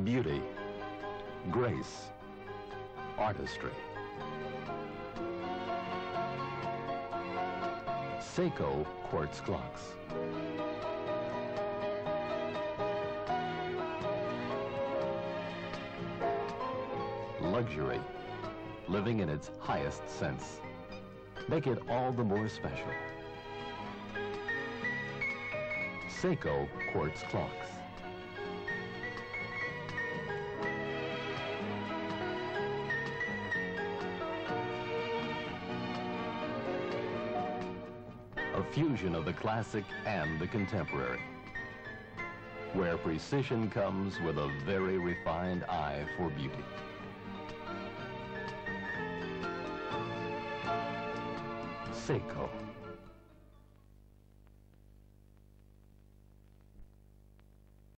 Beauty, grace, artistry. Seiko quartz clocks. Luxury, living in its highest sense. Make it all the more special. Seiko quartz clocks. A fusion of the classic and the contemporary, where precision comes with a very refined eye for beauty. Seiko.